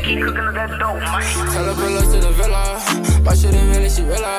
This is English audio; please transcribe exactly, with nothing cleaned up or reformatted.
keep cooking up that dope, man. Tell her pull up to the villa. My shit ain't really, she realize.